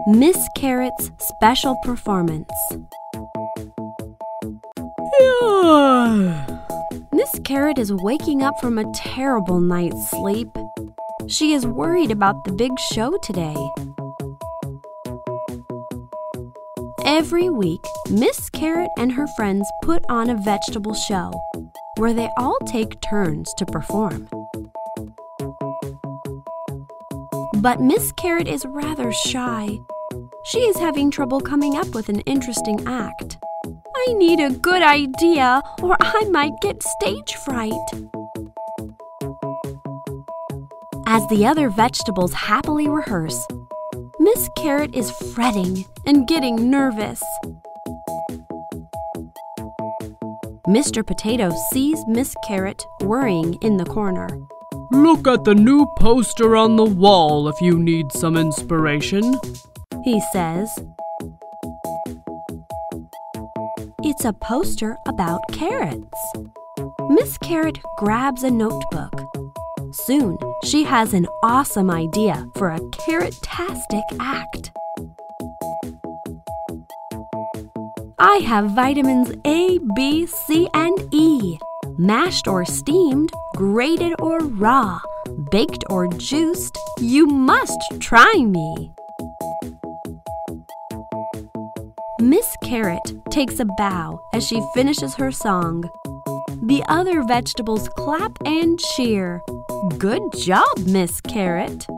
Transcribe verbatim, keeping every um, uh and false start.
Miss Carrot's special performance. Miss Carrot is waking up from a terrible night's sleep. She is worried about the big show today. Every week, Miss Carrot and her friends put on a vegetable show where they all take turns to perform. But Miss Carrot is rather shy. She is having trouble coming up with an interesting act. I need a good idea or I might get stage fright. As the other vegetables happily rehearse, Miss Carrot is fretting and getting nervous. Mister Potato sees Miss Carrot worrying in the corner. Look at the new poster on the wall if you need some inspiration, he says. It's a poster about carrots. Miss Carrot grabs a notebook. Soon, she has an awesome idea for a carrot-tastic act. I have vitamins A, B, C, and E. Mashed or steamed, grated or raw, baked or juiced, you must try me. Miss Carrot takes a bow as she finishes her song. The other vegetables clap and cheer. Good job, Miss Carrot.